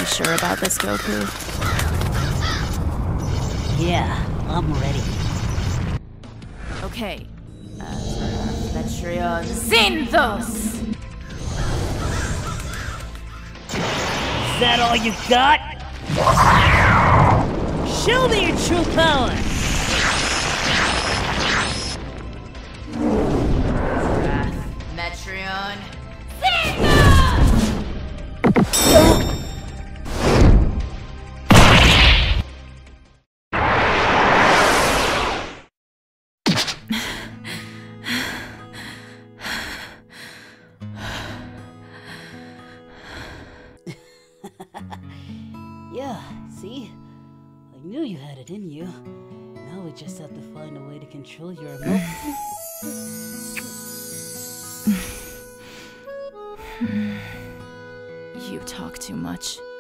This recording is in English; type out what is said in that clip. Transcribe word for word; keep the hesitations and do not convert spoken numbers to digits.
sure about this, Goku? Yeah, I'm ready. Okay. Uh, Metreon Zinthos! Is that all you got? Show me your true power! Metreon Zinthos! Yeah, see? I knew you had it in you. Now we just have to find a way to control your emotions. You talk too much.